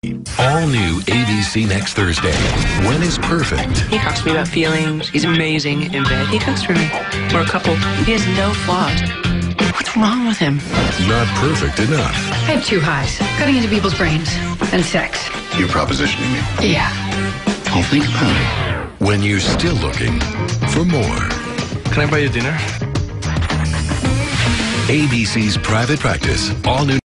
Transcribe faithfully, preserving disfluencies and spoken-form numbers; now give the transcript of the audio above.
All new A B C next Thursday. When is perfect? He talks to me about feelings. He's amazing in bed. He cooks for me. We're a couple. He has no flaws. What's wrong with him? Not perfect enough. I have two highs. Cutting into people's brains and sex. You're propositioning me. Yeah. I'll think about it. When you're still looking for more. Can I buy you dinner? A B C's Private Practice. All new.